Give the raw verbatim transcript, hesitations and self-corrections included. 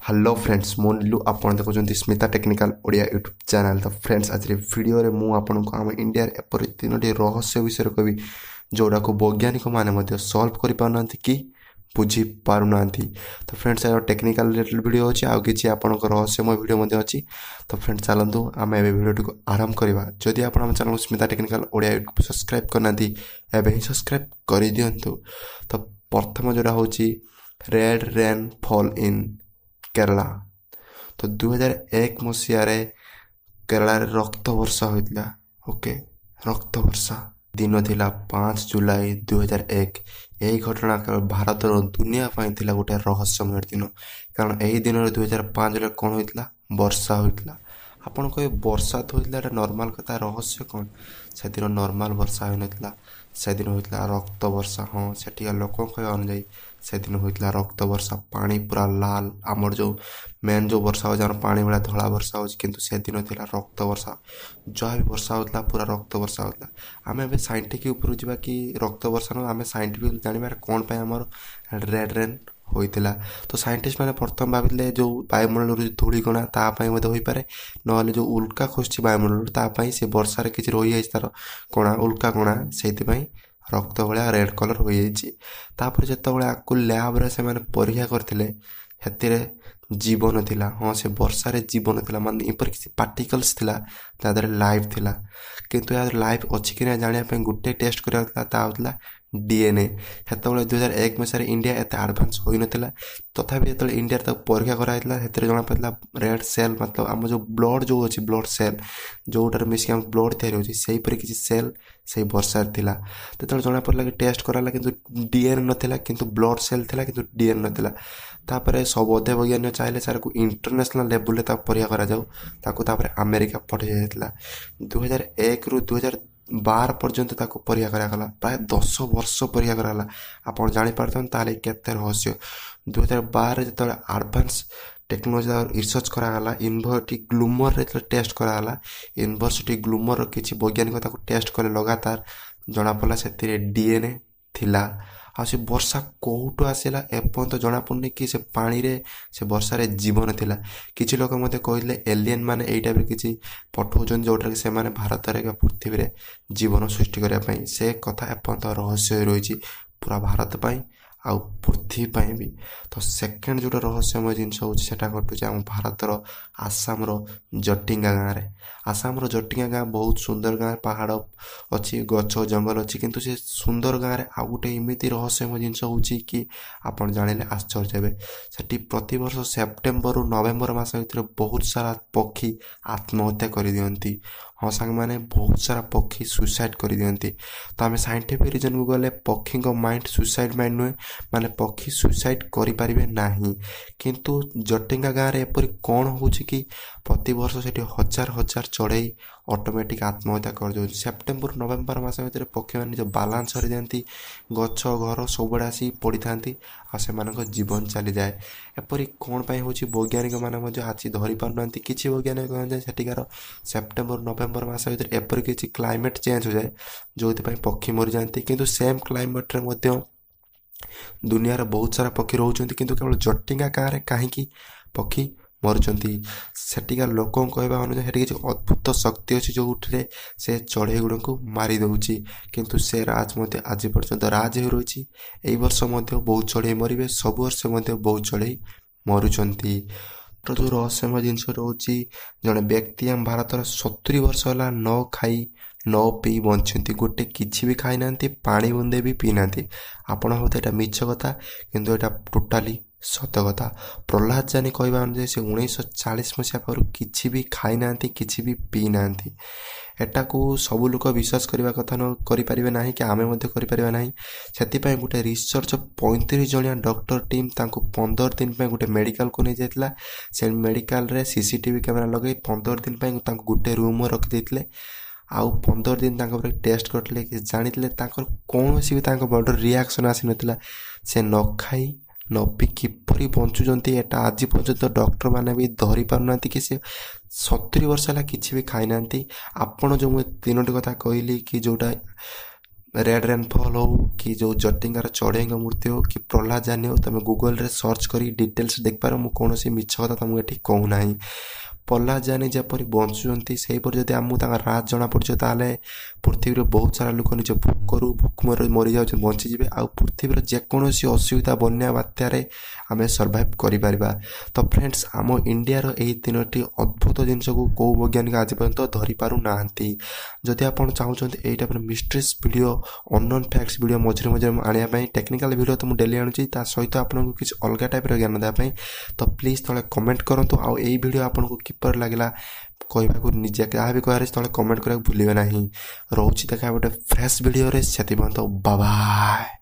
Hello friends मो नीलू आपण देखुं Smita technical Odia YouTube channel. तो फ्रेंड्स आज वीडियो रे मु आपन को आम इंडिया एपरि तीनोटी रहस्य विषय कवि जोड़ा को वैज्ञानिक माने सॉल्व कर पाना कि बुझी पारुना। तो फ्रेंड्स टेक्निकल रिलेटेड वीडियो अच्छी आउ कि आपन रहस्यमय वीडियो अच्छी। तो फ्रेंड्स चलतु आम ए वीडियो को आरंभ करवा। जदि आप channel Smita technical Odia YouTube subscribe करना एवं ही सब्सक्राइब कर दिंतु। तो प्रथम जोड़ा हूँ red rainfall in Kerala. तो दुई हजार एक मसीह केरला रे रक्त वर्षा होता। ओके रक्त वर्षा दिन थिला पाँच जुलाई दुई हजार एक। यही घटना भारत और दुनिया थिला गोटे रहस्यमय दिन, कारण यही दिन दुई हजार पाँच कौन होता वर्षा होता। आपन कहे वर्षा तो होता नॉर्मल कथा, रहस्य कौन से दिन नॉर्मल वर्षा होता से दिन होता रक्त वर्षा। हाँ से लोक कह अनुजाई से दिन होता रक्त वर्षा, पानी पूरा लाल आमर जो मेन जो वर्षा हो पानी भाया धला वर्षा हो, किंतु से दिन थी रक्त वर्षा। जहाँ भी वर्षा होता पूरा रक्त वर्षा होता। आम ए साइंटिफिक उपर जावा कि रक्त वर्षा न आम साइंटिफिक जानवर कौन पर आमर रेड रेन होता। तो साइंटिस्ट मैंने प्रथम भाविले जो वायुमंडल धूलिकणा तापाई हो पारे, ना जो उल्का खोसी वायुमंडल तापाई से वर्षार किसी रही है तार कणा उल्का कणा से रक्त भाया रेड कलर हो जापर। जो आपको लैब रे से परीक्षा करते जीवन थिला। हाँ से वर्षा रे जीवन थिला मान ऊपर किसी पार्टिकल्स थिला तादर लाइफ थिला, किंतु यार लाइफ अच्छी कि ना जानिया गोटे टेस्ट करा डीएनए। हेतु दुई हजार एक मसीह इंडिया एत आडभांस हो नाला, तथापि जो इंडिया तक परीक्षा कराइला जना पड़ा रेड सेल, मतलब आम जो ब्लड जो अच्छी ब्लड सेल जोटार मिसिक आम ब्लड तैयारी होची सेहीपरि किसी सेल से वर्षार थिला। तो जना पड़ा कि टेस्ट कराला किंतु डीएनए नथिला, किंतु ब्लड सेल थिला किंतु डीएनए नथिला। तापर सब अध्य वैज्ञानिक चाहिए सार को इंटरनेशनल लेवल परीक्षा करा जाऊ, ताकू तापर अमेरिका पठा जाइଥିଲା। दुई हजार एक रु दुई हजार बार पर्यंत ताको परीक्षा करागला, प्राय दस वर्ष परीक्षा कराला। आप जापारे ताले केते रहस्य। दुई हजार बार जो आडभांस टेक्नोलोजी रिसर्च करागला यूनिवर्सिटी ग्लूमर रे टेस्ट करागला। यूनिवर्सिटी ग्लूमर किसी वैज्ञानिक टेस्ट कले लगातार जना पड़ा से डीएनए थिला। आ से वर्षा कौटू आसला एपर्यंत तो जना पड़नी कि से पानी रे से वर्षा रे जीवन थिला। किछि लोक मते कहले एलियन माने एई टाइप रे किछि पठौजन जोटा कि से माने भारत रे पृथ्वी रे जीवन सृष्टि करिया पई। से कथा एपर्यंत रहस्य रही पूरा भारत पई आउ पृथ्वी पई भी। तो सेकेंड जो रहस्यमय जिनस होटा घटुचे आम भारतर आसाम जटिंगा गाँव में। आसाम जटिंगा गाँव बहुत सुंदर गाँव, पहाड़ अच्छी गछ जंगल अच्छी, किंतु से सुंदर गाँव में आउ गोटे एमती रहस्यमय जिनस हो कि आपड़ जानिले आश्चर्य हे। सेठी प्रति वर्ष सेप्टेम्बर नवेम्बर मास भर बहुत सारा पक्षी आत्महत्या कर दियंती। हाँ सांग माने बहुत सारा पक्षी सुसाइड कर दियंती। तो आम साइंटिफिक रीजन को गले पक्षी माइंड सुसाइड माइंड नुहे, माने पक्षी सुसाइड करें ना। किंतु जटिंगा गाँव में एपरी कौन हो कि प्रति वर्ष से हजार हजार चढ़ई ऑटोमेटिक आत्महत्या कर दे। सेप्टेम्बर नवेम्बर मास भर पक्षी मैंने बालांस कर दिखती, गछ घर सब आसी पड़ी था आ जीवन चली जाए। एपरी कौन पाई हो वैज्ञानिक मैंने आज धरी पारना। किसी वैज्ञानिक कहते सेठिकार सेप्टेम्बर नवेम्बर मास भर एपरी किसी क्लाइमेट चेंज हो जाए जो पक्षी मरी जाती, किंतु सेम क्लाइमेट रे दुनियार बहुत सारा पक्षी रोचंती, किंतु केवल जटिंगा गाँव में कहीं पक्षी मरुचंती। सेठिकार लोक कहवा अनुसार किसी अद्भुत शक्ति अच्छी जो से चढ़ई गुड़ को मारी दौची, किंतु से राज आज पर्यंत राज हो रही। यही वर्ष बहुत चढ़ई मरवे, सब वर्ष बहुत चढ़ई मरुचंती। तो जो रहस्यमय जिनस रोचे जड़े व्यक्ति आम भारत सतुरी वर्ष है न खाई न पी बंचती, गोटे किसी भी खाई ना, पानी बुंदे भी पी ना। आपण होता यहाँ मिछ कथा, किंतु यहाँ टोटाली सत कथा। प्रहलाद जानी कहवा अनुसार से उन्नीस चालीस मसीहा पर किसी भी खाई ना कि भी पी ना। एटा को सब लोग विश्वास करने कथा न करें ना कि आम करें ना। से गोटे रिसर्च पैंतीस जनिया डॉक्टर टीम तांको पंदर दिन पे गोटे मेडिकल को नहीं जाता। से मेडिकल रे सीसीटीवी कैमेरा लगे पंदर दिन पे गोटे रूम में रखी देते। आउ पंदर दिन तांको टेस्ट करते कि जानी कौन सी भी बॉडी रिएक्शन आसी नाला। से न खाई न पी किपरि बंचुंट एटा आज पर्यंत डॉक्टर माने भी धरी पारना कि से सतुरी वर्ष है किसी भी खाई ना। आपण जो मुझे तीनोटी कथा कहली कि जोटा रेड रेनफॉल हो कि जो जटिंगार चढ़ेईଙ୍କ मूर्ति हो कि प्रहलाद जानी हो तुम गूगल रे सर्च करी डिटेल्स देखिपार मु कौन मिछ कथा तुमको ये कहूना प्रहलाद जानी जपरी बंचुंट से जब आमको राज जना पड़े ताले पृथ्वी बहुत सारा लोक निज भोकरू भोक मरी जा बंचीजे आ पृथ्वी जेकोसी असुविधा बन्या बात्यार आम सर्वाइव करा। तो फ्रेंड्स आम इंडिया रो तीनो अद्भुत जिनस को कौ वैज्ञानिक आज पर्यटन धरी पार ना जदि आप चाहते यही type mysteries video unknown facts video मझे मझे आने टेक्निकल वीडियो तो मुझे डेली आणुची ता सहित आपको किसी अलग टाइप ज्ञान देवाई। तो प्लीज तले कमेंट करूँ आउ यही वीडियो आपको किपर लगे कहवाक निजे क्या भी कह तले कमेंट करा भूलिए ना। रोचे देखा गोटे फ्रेश वीडियो से बाय बाय।